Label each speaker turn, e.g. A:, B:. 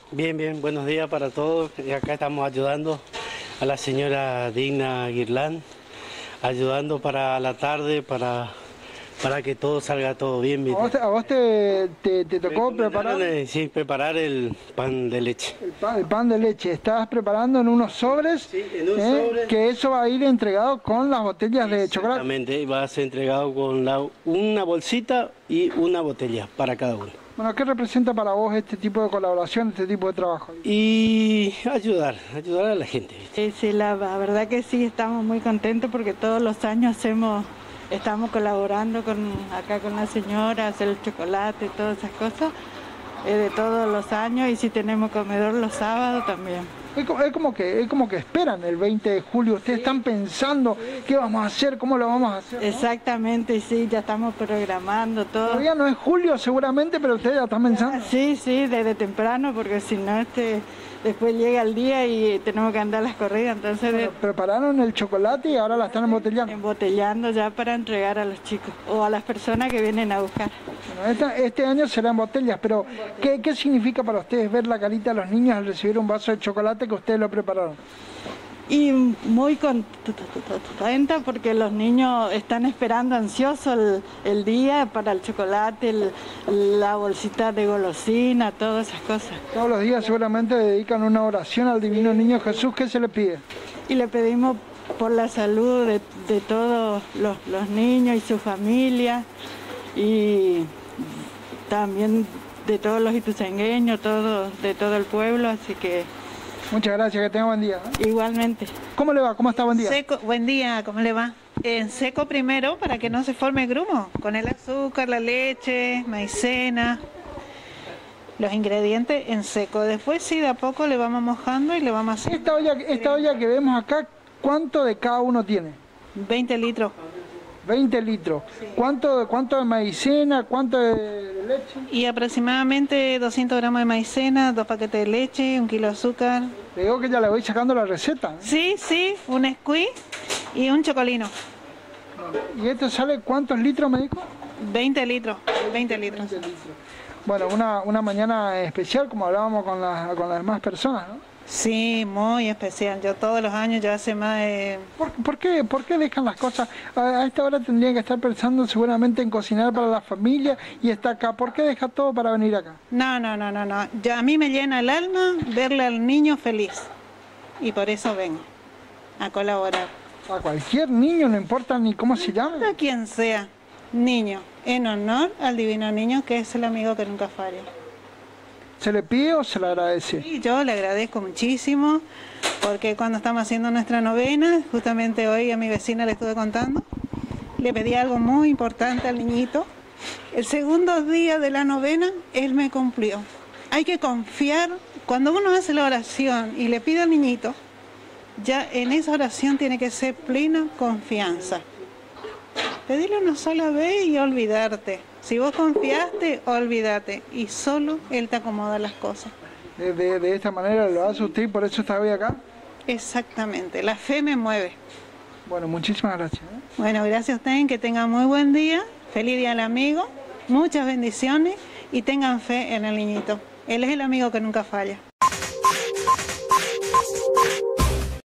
A: Bien, bien, buenos días para todos. Y acá estamos ayudando a la señora Digna Guirlán, ayudando para la tarde, para que todo salga todo bien.
B: ¿A vos te tocó preparar?
A: Sí, preparar el pan de leche.
B: El pan de leche. ¿Estás preparando en unos sobres?
A: Sí, en un sobre.
B: Que eso va a ir entregado con las botellas de chocolate.
A: Exactamente, va a ser entregado con una bolsita y una botella para cada uno.
B: Bueno, ¿qué representa para vos este tipo de colaboración, este tipo de trabajo?
A: Y ayudar a la gente, ¿viste?
C: Sí, la verdad que sí, estamos muy contentos porque todos los años estamos colaborando acá con la señora, hacer el chocolate, todas esas cosas, de todos los años, y si tenemos comedor los sábados también.
B: Es como que esperan el 20 de julio, ustedes están pensando qué vamos a hacer, cómo lo vamos a hacer, ¿no?
C: Exactamente, sí, ya estamos programando todo.
B: Todavía no es julio seguramente, pero ustedes ya están pensando.
C: Sí, desde temprano, porque si no después llega el día y tenemos que andar las corridas, entonces...
B: Bueno, prepararon el chocolate y ahora la están embotellando.
C: Embotellando ya para entregar a los chicos o a las personas que vienen a buscar.
B: Bueno, este año serán botellas, pero ¿qué significa para ustedes ver la carita de los niños al recibir un vaso de chocolate que ustedes lo prepararon?
C: Y muy contenta porque los niños están esperando ansiosos el día para el chocolate, la bolsita de golosina, todas esas cosas.
B: Todos los días seguramente dedican una oración al Divino Niño Jesús. ¿Qué se le pide?
C: Y le pedimos por la salud de todos los niños y su familia, y también de todos los ituzaingueños, de todo el pueblo, así que...
B: Muchas gracias, que tenga buen día.
C: Igualmente.
B: ¿Cómo le va? ¿Cómo está? Buen día.
D: Seco, buen día, ¿cómo le va? En seco primero, para que no se forme grumo, con el azúcar, la leche, maicena, los ingredientes en seco. Después sí, de a poco le vamos mojando y le vamos haciendo.
B: Esta olla que vemos acá, ¿cuánto de cada uno tiene?
D: 20 litros.
B: 20 litros. Sí. ¿Cuánto de maicena? ¿Cuánto de leche?
D: Y aproximadamente 200 gramos de maicena, 2 paquetes de leche, 1 kilo de azúcar.
B: Le digo que ya le voy sacando la receta, ¿eh?
D: Sí, un squeeze y un chocolino.
B: ¿Y esto sale cuántos litros, me dijo?
D: 20 litros, 20 litros.
B: Bueno, una mañana especial, como hablábamos con las demás personas, ¿no?
D: Sí, muy especial. Yo todos los años, ya hace más de...
B: ¿Por qué dejan las cosas? A esta hora tendrían que estar pensando seguramente en cocinar para la familia y está acá. ¿Por qué deja todo para venir acá?
D: No. A mí me llena el alma verle al niño feliz. Y por eso vengo a colaborar.
B: A cualquier niño, no importa ni cómo se llame.
D: A quien sea, niño, en honor al Divino Niño, que es el amigo que nunca falla.
B: ¿Se le pide o se le agradece?
D: Sí, yo le agradezco muchísimo, porque cuando estamos haciendo nuestra novena, justamente hoy a mi vecina le estuve contando, le pedí algo muy importante al niñito. El segundo día de la novena, él me cumplió. Hay que confiar, cuando uno hace la oración y le pide al niñito, ya en esa oración tiene que ser plena confianza. Pedirle una sola vez y olvidarte. Si vos confiaste, olvídate, y solo Él te acomoda las cosas.
B: De esta manera lo hace usted y por eso está hoy acá.
D: Exactamente, la fe me mueve.
B: Bueno, muchísimas gracias.
D: Bueno, gracias a ustedes, que tengan muy buen día, feliz día al amigo, muchas bendiciones y tengan fe en el niñito. Él es el amigo que nunca falla.